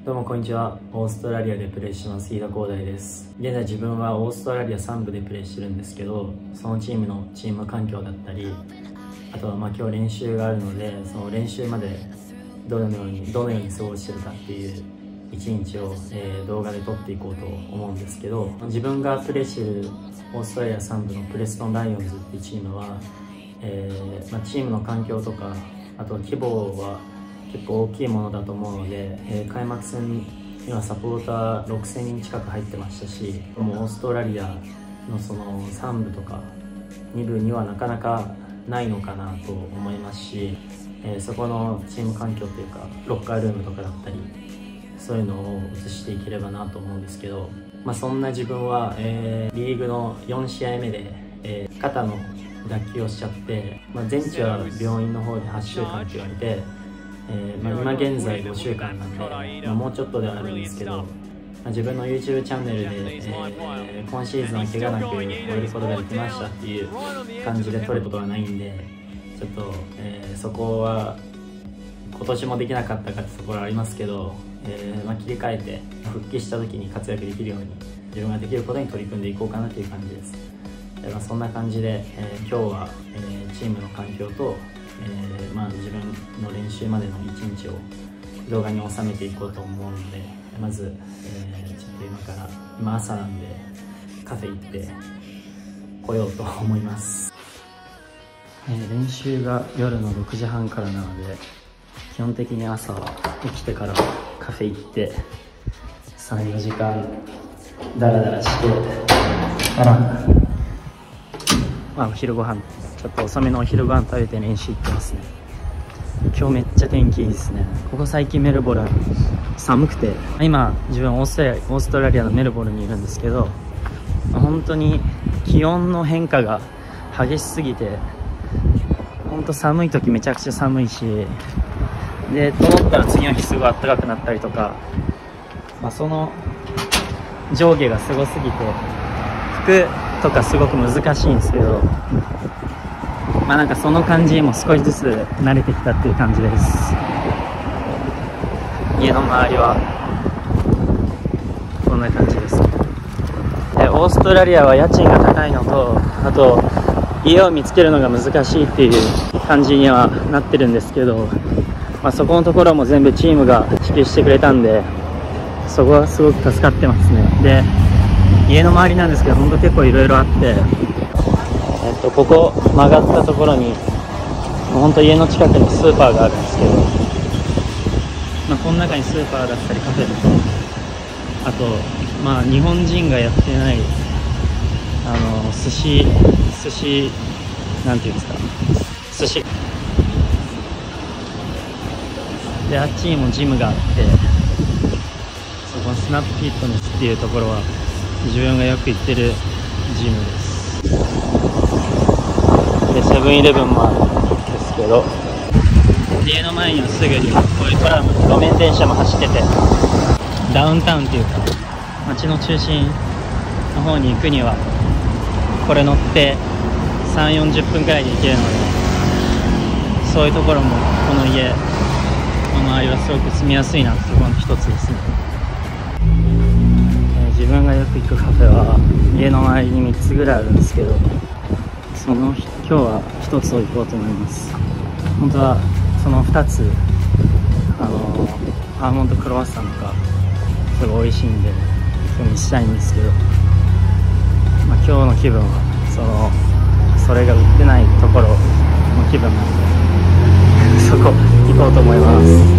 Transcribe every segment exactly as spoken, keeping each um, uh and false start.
どうもこんにちは。オーストラリアでプレーしてます飯田光大です。現在自分はオーストラリアさん部でプレーしてるんですけど、そのチームのチーム環境だったり、あとはまあ今日練習があるので、その練習までどのようにどのように過ごしてるかっていう一日を、えー、動画で撮っていこうと思うんですけど、自分がプレーしてるオーストラリアさん部のプレストンライオンズっていうチームは、えーまあ、チームの環境とか、あとは規模は結構大きいものだと思うので、えー、開幕戦にはサポーターろくせんにん近く入ってましたし、もうオーストラリアのそのさん部とかに部にはなかなかないのかなと思いますし、えー、そこのチーム環境というかロッカールームとかだったり、そういうのを映していければなと思うんですけど、まあ、そんな自分は、えー、リーグのよん試合目で、えー、肩の脱臼をしちゃって、まあ、全治は病院の方ではっしゅうかんって言われて、えーまあ、今現在ごしゅうかんなんで、まあ、もうちょっとではあるんですけど、まあ、自分の YouTube チャンネルで、えー、今シーズンは怪我なく終えることができましたっていう感じで撮ることはないんで、ちょっと、えー、そこは今年もできなかったかってところはありますけど、えーまあ、切り替えて復帰した時に活躍できるように自分ができることに取り組んでいこうかなという感じです。で、まあ、そんな感じで、えー、今日は、えー、チームの環境と、えーまあ、自分の練習までの一日を動画に収めていこうと思うので、まず、えー、ちょっと今から今朝なんでカフェ行って来ようと思います。えー、練習が夜のろくじはんからなので、基本的に朝は起きてからカフェ行ってさんよじかんダラダラしてから、まあ、お昼ご飯ちょっと遅めのお昼ご飯食べて練習行ってますね。今日めっちゃ天気いいですね。ここ最近メルボルン寒くて、今自分オーストラリア、オーストラリアのメルボルンにいるんですけど、本当に気温の変化が激しすぎて、本当寒い時めちゃくちゃ寒いし、でと思ったら次の日すごい暖かくなったりとか、まあ、その上下がすごすぎて服とかすごく難しいんですけど、まあなんかその感じにも少しずつ慣れてきたっていう感じです。家の周りはこんな感じです。でオーストラリアは家賃が高いのと、あと家を見つけるのが難しいっていう感じにはなってるんですけど、まあ、そこのところも全部チームが支給してくれたんで、そこはすごく助かってますね。で家の周りなんですけど、本当結構いろいろあって、えっと、ここ曲がったところに本当家の近くにスーパーがあるんですけど、まあ、この中にスーパーだったりカフェとか、あと、まあ、日本人がやってないあの寿司寿司なんていうんですか、寿司で、あっちにもジムがあって、そこのスナップフィットネスっていうところは自分がよく行ってるジムです。でセブンイレブンもあるんですけど、家の前にはすぐにこういうトラム、路面電車も走ってて、ダウンタウンっていうか街の中心の方に行くにはこれ乗ってさんじゅうよんじゅっぷんくらいで行けるので、そういうところもこの家の周りはすごく住みやすいなってところの一つですね。えー、自分がよく行くカフェは家の周りにみっつぐらいあるんですけど、その今日はひとつを行こうと思います。本当はそのふたつ、あのー、アーモンドクロワッサンとかすごい美味しいんでそれにしたいんですけど、まあ、今日の気分はそのそれが売ってないところの気分なんで、そこ行こうと思います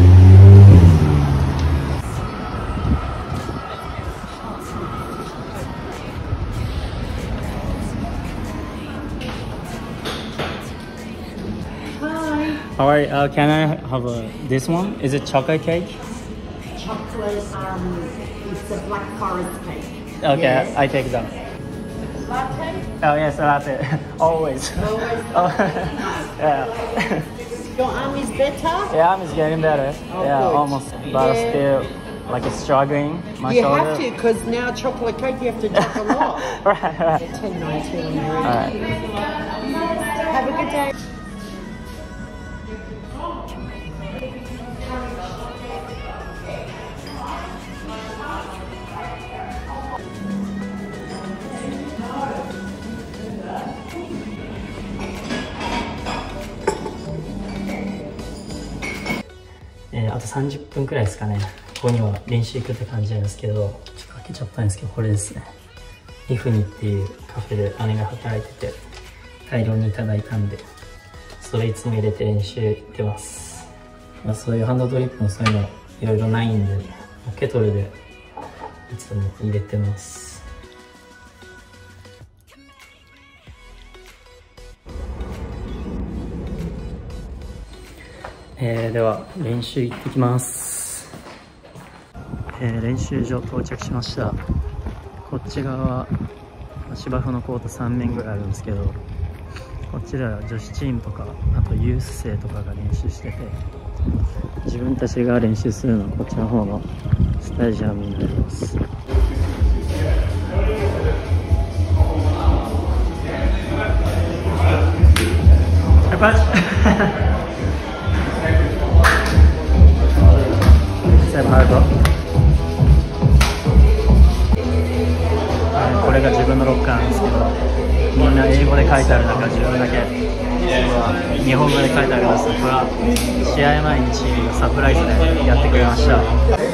。Alright, uh, can I have a, this one? Is it chocolate cake? Chocolate, um, it's a black forest cake. Okay, yes. I take that. Latte? Oh yes, a latte. Always. Always. Oh, yeah. Your arm is better? Yeah, I'm just getting better. Oh, yeah, good. almost, but Yeah. still like it's struggling. My you shoulder. have to, because now chocolate cake you have to jump a lot. Right, right. ten ninety when you're ready. Alright. Have a good day. えー、あとさんじゅっぷんくらいですかね。ここには練習行くって感じなんですけど、ちょっと開けちゃったんですけど、これですね。イフニっていうカフェで姉が働いてて、大量にいただいたんで、それいつも入れて練習行ってます。まあ、そういうハンドドリップもそういうのいろいろないんで、ケトルでいつも入れてます。えー、では練習行ってきます。えー、練習場到着しました。こっち側は芝生のコートさん面ぐらいあるんですけど、こっちでは女子チームとかあとユース生とかが練習してて、自分たちが練習するのはこっちの方のスタジアムになります。やっぱこれが自分のロッカーなんですけど、みんな英語で書いてある中、自分だけ日本語で書いてあります。これは試合前にチームがサプライズでやってくれました。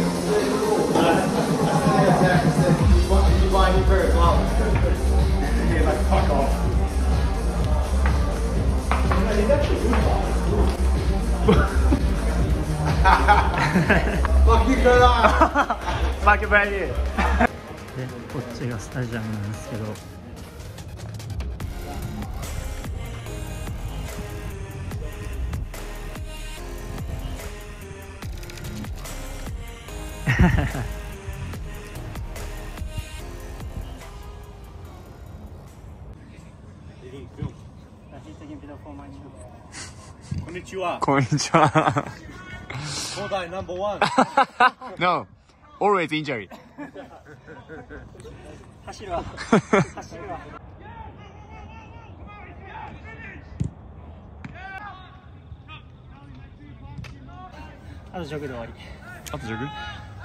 負けばいい。で、こっちがスタジアムなんですけど、 こんにちは。 こんにちは。 東大ナンバーワン。 No, always injury. 走るわ。走るわ。あとジョグで終わり。 あとジョグ？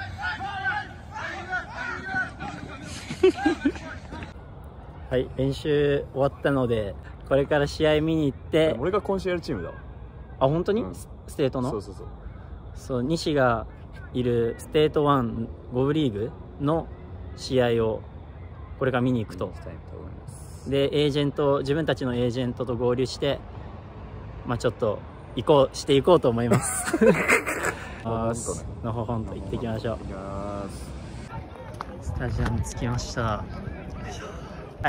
はい、練習終わったので、これから試合見に行って。 俺が今週やるチームだわ。 あ、本当に、 うん、 ステートの？ そうそうそう。 そう、西がいるステートワンゴブリーグの試合をこれから見に行くと。で、エージェント、自分たちのエージェントと合流して、まあちょっと行こうしていこうと思います。のほほんと行ってきましょう。スタジアム着きました。はい、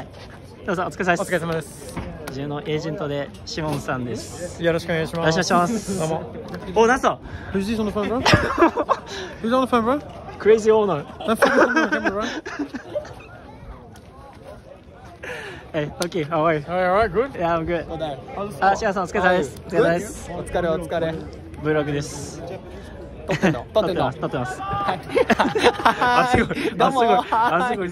どうぞお疲れ様です。 お疲れ様です。 自分のエージェントでシモンさんです。 よろしくお願いします。 よろしくお願いします。 どうも。 お、ナッソ。 Who's this on the phone, bro? Who's on the phone, bro? Crazy owner. That fucker's on the camera, bro. Hey, okay, how are you? Alright, good. Yeah, I'm good. あ、 あ、シアさんお疲れ様です。お疲れ様です。 お疲れお疲れ。 Vlog です。 撮ってんの？撮ってんの？ 撮ってます。 はい。 あ、すごい。 どうも。 あ、すごい。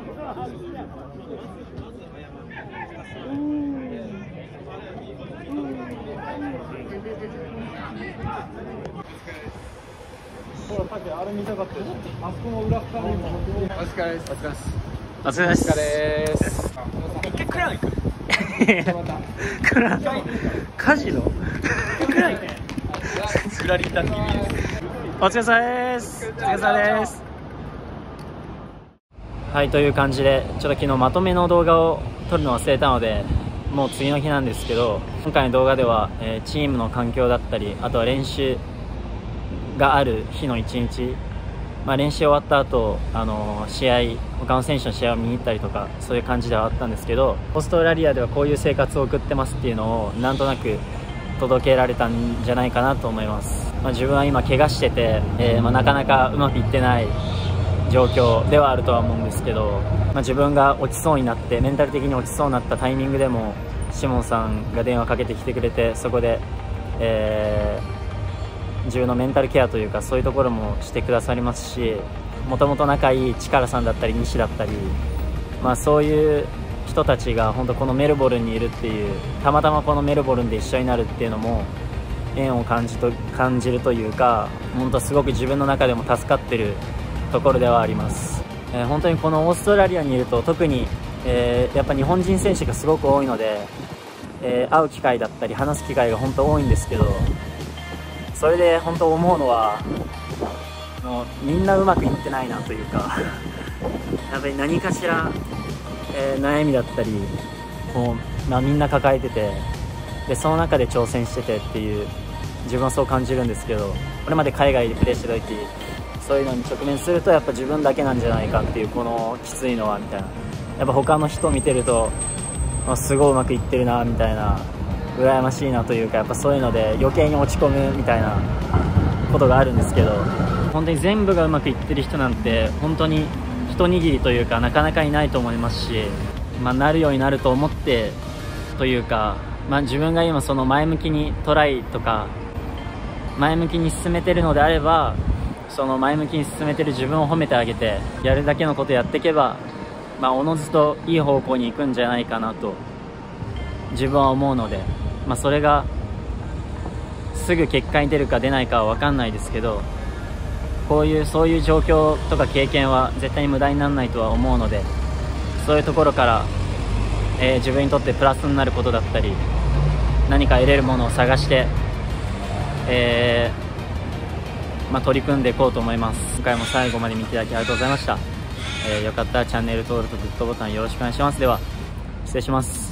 あれ見たかった。あそこの裏側に。お疲れです。お疲れです。 お疲れです。 お疲れです。一回クラウン行く。 クラウン。カジノ。クラウン。 クラリンタ ティーブイ です。 お疲れ様です。お疲れ様です。はい、という感じでちょっと昨日まとめの動画を撮るの忘れたので、もう次の日なんですけど、今回の動画では、えー、チームの環境だったり、あとは練習がある日の一日、まあ、練習終わった後、あのー、試合他の選手の試合を見に行ったりとか、そういう感じではあったんですけど、オーストラリアではこういう生活を送ってますっていうのをなんとなく届けられたんじゃないかなと思います。まあ、自分は今怪我してて、えーまあ、なかなかうまくいってない状況ではあるとは思うんですけど、まあ、自分が落ちそうになってメンタル的に落ちそうになったタイミングでもシモンさんが電話かけてきてくれて、そこで、えー自分のメンタルケアというか、そういうところもしてくださりますし、もともと仲いい力さんだったり西だったり、まあ、そういう人たちが本当このメルボルンにいるっていう、たまたまこのメルボルンで一緒になるっていうのも縁を感じと感じるというか、本当すごく自分の中でも助かってるところではあります。えー、本当にこのオーストラリアにいると特に、えー、やっぱ日本人選手がすごく多いので、えー、会う機会だったり話す機会が本当多いんですけど、 それで本当思うのはもうみんなうまくいってないなというかやっぱり何かしら、えー、悩みだったりもう、まあ、みんな抱えてて、でその中で挑戦しててっていう、自分はそう感じるんですけど、これまで海外でプレーしてた時そういうのに直面するとやっぱ自分だけなんじゃないかっていう、このきついのはみたいな、やっぱ他の人見てると、まあ、すごいうまくいってるなみたいな、羨ましいなというか、やっぱそういうので余計に落ち込むみたいなことがあるんですけど、本当に全部がうまくいってる人なんて本当に一握りというかなかなかいないと思いますし、まあ、なるようになると思ってというか、まあ、自分が今その前向きにトライとか前向きに進めてるのであれば、その前向きに進めてる自分を褒めてあげて、やるだけのことやっていけば、まあ、おのずといい方向に行くんじゃないかなと自分は思うので、まあ、それがすぐ結果に出るか出ないかは分かんないですけど、こういうそういう状況とか経験は絶対に無駄にならないとは思うので、そういうところから、えー、自分にとってプラスになることだったり何か得れるものを探して、えーまあ、取り組んでいこうと思います。今回も最後まで見ていただきありがとうございました。えー、よかったらチャンネル登録とグッドボタンよろしくお願いします。では失礼します。